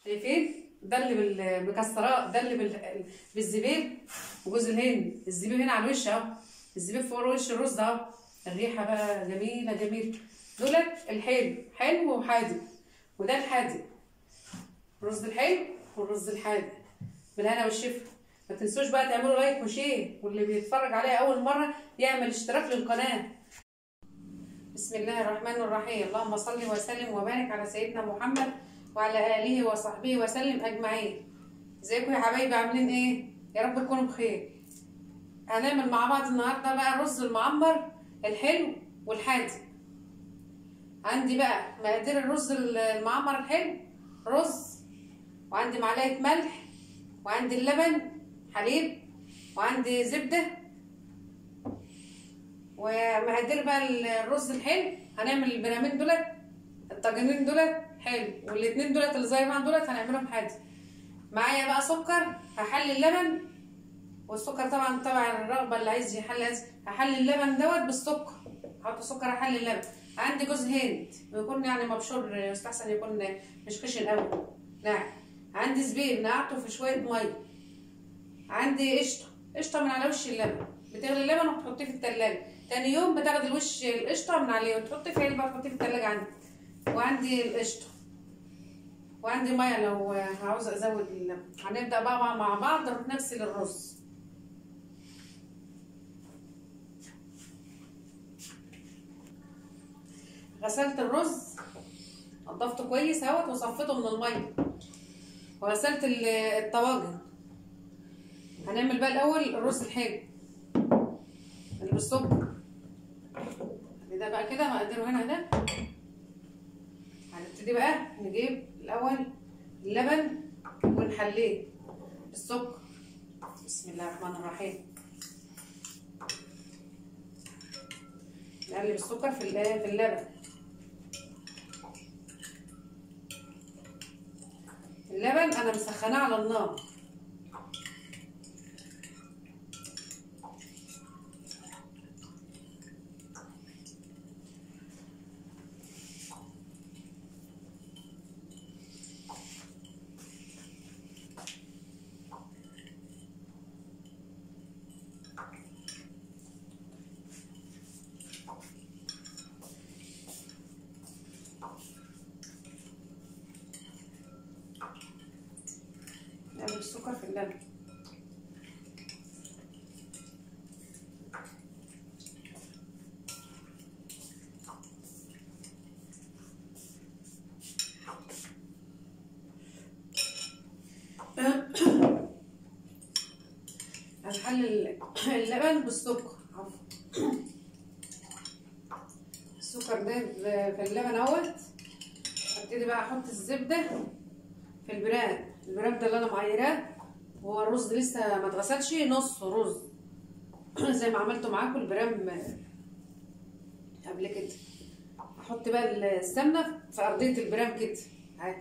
شايفين؟ ده اللي بالمكسرات، ده اللي بالزبيب وجوز الهند. الزبيب هنا على الوش اهو، الزبيب فوق وش الرز ده اهو. الريحه بقى جميله جميله. دولت الحلو، حلو وحادق، وده الحادق. الرز الحلو والرز الحادق. بالهنا والشفا. ما تنسوش بقى تعملوا لايك وشير، واللي بيتفرج عليا اول مره يعمل اشتراك للقناه. بسم الله الرحمن الرحيم. اللهم صل وسلم وبارك على سيدنا محمد وعلى اله وصحبه وسلم اجمعين. ازيكم يا حبايبي؟ عاملين ايه؟ يا رب تكونوا بخير. هنعمل مع بعض النهارده بقى الرز المعمر الحلو والحادق. عندي بقى مقادير الرز المعمر الحلو: رز، وعندي معلقه ملح، وعندي اللبن حليب، وعندي زبده. ومقادير بقى الرز الحلو، هنعمل البرامين دولت، الطاجنين دولت حلو، والاتنين دولت اللي زي بعض دولت هنعملهم حادق. معايا بقى سكر، هحلي اللبن والسكر طبعا تبع الرغبه، اللي عايز يحلي هحلي اللبن دوت بالسكر. احط سكر احلي اللبن. عندي جوز هند ويكون يعني مبشور، يستحسن يكون مش خشن قوي. نعم. عندي زبيب نقعته في شويه ميه. عندي قشطه من على وش اللبن. بتغلي اللبن وتحطيه في التلاجة. تاني يوم بتاخدي الوش القشطه من عليه وتحطيه في علبه وتحطيه في التلاجة عندك. وعندي القشطه، وعندي ميه لو عاوزه ازود اللبن. هنبدا بقى مع بعض نروح نغسل الرز. غسلت الرز، نضفته كويس اهوت وصفيته من الميه، وغسلت الطواجن. هنعمل بقى الاول الرز الحلو اللي بالسكر. ده بقى كده مقدره هنا ده. هنبتدي بقى نجيب الاول اللبن ونحليه بالسكر. بسم الله الرحمن الرحيم. نقلب السكر في اللبن. اللبن انا مسخناه على النار. نقلب السكر في اللبن. هنحلل اللبن بالسكر. السكر ده في اللبن اهوت. هبتدي بقى احط الزبده في البرام ده اللي انا معيراه. وهو الرز لسه ما اتغسلش، نص رز زي ما عملته معاكم البرام قبل كده. احط بقى السمنه في ارضيه البرام كده اهي.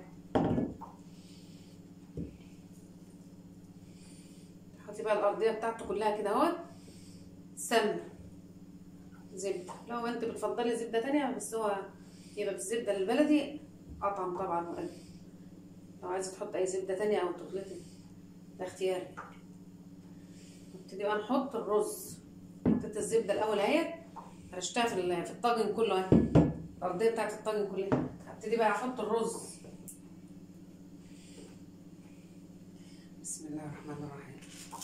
حطي بقى الارضيه بتاعته كلها كده اهو. سمنه، زبده، لو انت بتفضلي زبده تانية بس هو يبقى بالزبده البلدي اطعم طبعا وقلب. لو عايزه تحط اي زبده تانية او تخلطي ده اختياري. نبتدي بقى نحط الرز. حطيت الزبده الاول اهي، رشتها في الطاجن كله اهي، الارضيه بتاعت الطاجن كلها. هبتدي بقى احط الرز. بسم الله الرحمن الرحيم.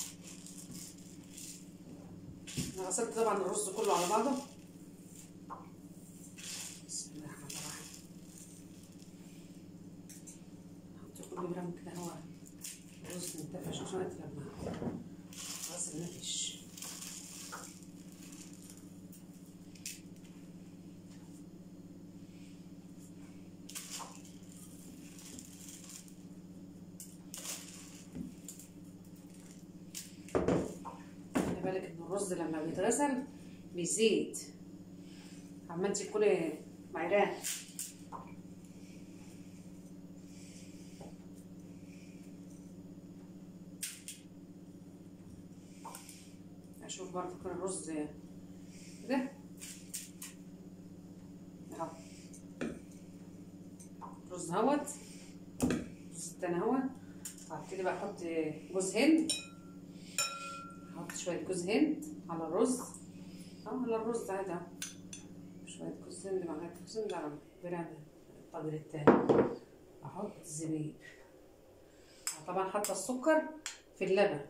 انا غسلت طبعا الرز كله على بعضه. بسم الله الرحمن الرحيم. احط كل جرام كده هو الرز منتفش عشان لما غسل نفش. خلي بالك ان الرز لما بيتغسل بيزيد. عملتي كل معيران. اشوف برضه كده الرز كده اهو. الرز اهوت الرز التاني اهو. هبتدي بقى احط جوز هند، احط شويه جوز هند على الرز على الرز ده اهو، شويه جوز هند، معلقه جوز هند على البرامه الطاجن التاني. احط الزبيب، طبعا حاطه السكر في اللبن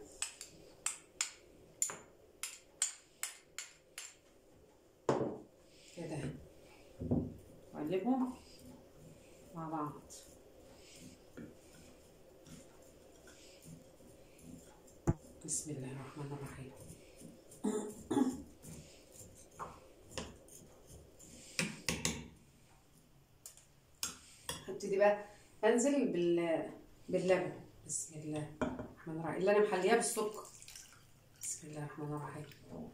كده، واقلبهم مع بعض. بسم الله الرحمن الرحيم. هبتدي بقى انزل باللبن. بسم الله الرحمن الرحيم اللي انا محلياه بالسكر. بسم الله الرحمن الرحيم.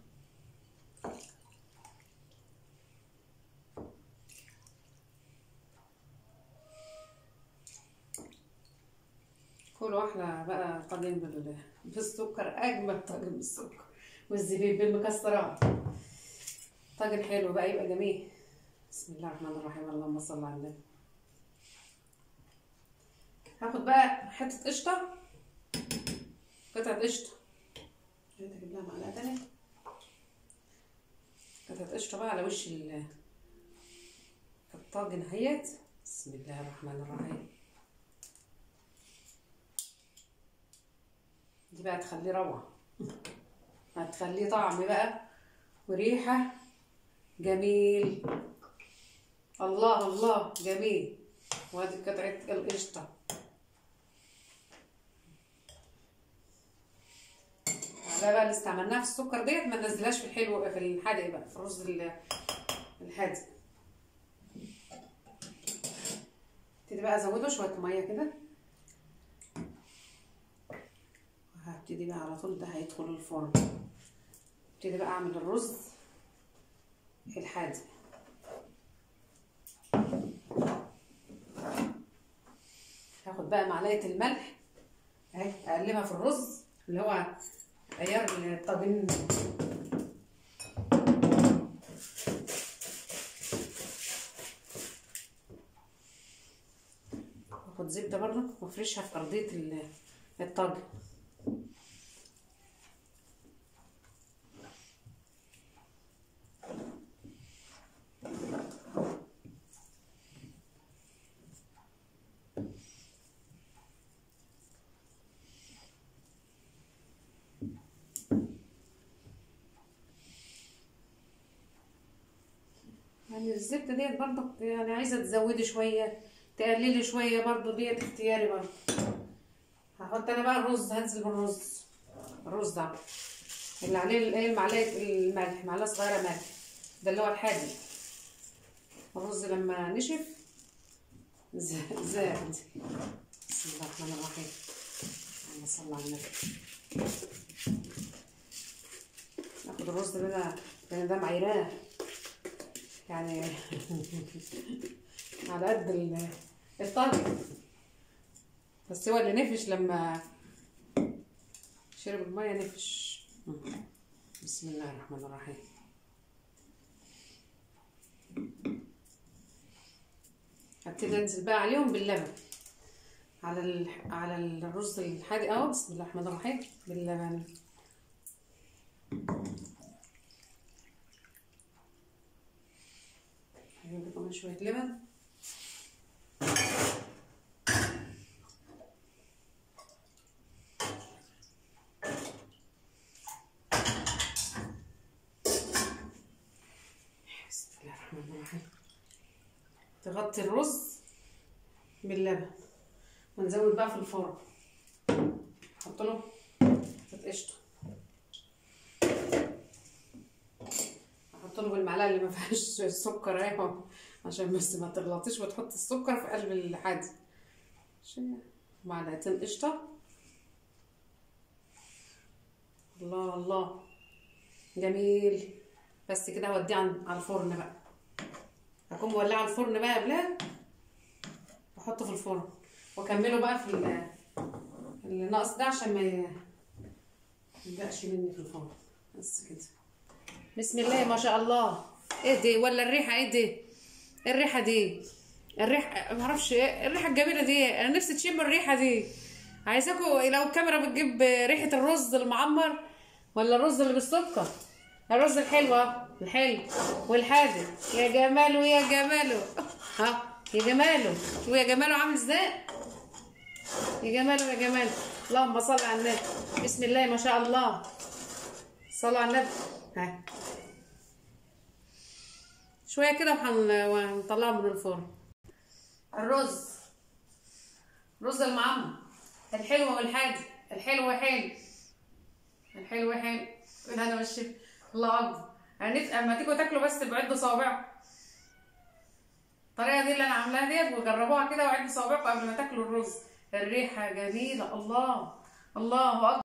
كلوا احلى بقى طاجن بالسكر، اجمل طاجن بالسكر والزبيب بالمكسرات. طاجن حلو بقى يبقى جميل. بسم الله الرحمن الرحيم. اللهم صل على النبي. هاخد بقى حته قشطه، قطعه قشطه، اجيب لها معلقه تانيه، قطعه قشطه بقى على وش الطاجن اهيت. بسم الله الرحمن الرحيم. دي بقى تخليه روعه، هتخليه طعم بقى وريحه جميل. الله الله جميل. وادي قطعه القشطه. ده بقى اللي استعملناها في السكر ديت ما ننزلهاش في الحلو، في الحادق بقى، في الرز الحادق. ابتدي بقى ازوده شويه ميه كده، وهبتدي بقى على طول ده هيدخل الفرن. ابتدي بقى اعمل الرز الحادق. هاخد بقى معلقه الملح اهي، اقلبها في الرز اللي هو عيار الطاجن. واخد زبده برضه وافرشها في ارضيه الطاجن. يعني الزبده ديت برضه يعني عايزه تزودي شويه تقللي شويه برضه، ديت اختياري برضه. هحط انا بقى الرز، هنزل بالرز. الرز ده اللي عليه معلقه الملح، معلقه صغيره ملح، ده اللي هو الحادق. الرز لما نشف زاد. بسم الله الرحمن الرحيم. اللهم صل على النبي. ناخد الرز ده لان ده معيراه يعني على قد الطاجن، بس هو اللي نفش لما شرب الميه نفش. بسم الله الرحمن الرحيم. هبتدي انزل بقى عليهم باللبن على الرز الحادق اهو. بسم الله الرحمن الرحيم. باللبن. هجيب كمان شويه لبن. بسم الله الرحمن الرحيم. تغطي الرز باللبن ونزود بقى في الفرن. نحط له قشطه، احط له بالمعلقه اللي ما فيهاش سكر اهي عشان بس ما تغلطيش وتحط السكر في قلب الحادق. معلقتين قشطه. الله الله جميل. بس كده هوديه على الفرن بقى. هكون مولعه الفرن بقى قبلها واحطه في الفرن واكمله بقى في اللي ناقص ده عشان ما يبقاش مني في الفرن. بس كده. بسم الله ما شاء الله. ايه دي؟ ولا الريحه ايه دي؟ الريحه دي الريحه معرفش ايه الريحه الجميله دي، انا نفسي تشم الريحه دي. عايزاكم لو الكاميرا بتجيب ريحه الرز المعمر ولا الرز اللي بالسكر، الرز الحلو والحادق. يا جماله يا جماله، ها يا جماله، شوفوا يا جماله عامل ازاي، يا جماله يا جماله. اللهم صل على النبي، بسم الله ما شاء الله، صلوا على النبي. ها شويه كده وهنطلعه من الفرن. الرز المعمر الحلو والحادق، الحلو حلو، الحلو حلو. انا ماشي. الله اكبر. اما تيجوا تاكلوا بس بعدوا صوابعكم. الطريقه دي اللي انا عاملاها ديت وجربوها كده وعدوا صوابعكم قبل ما تاكلوا الرز. الريحه جميله. الله اكبر.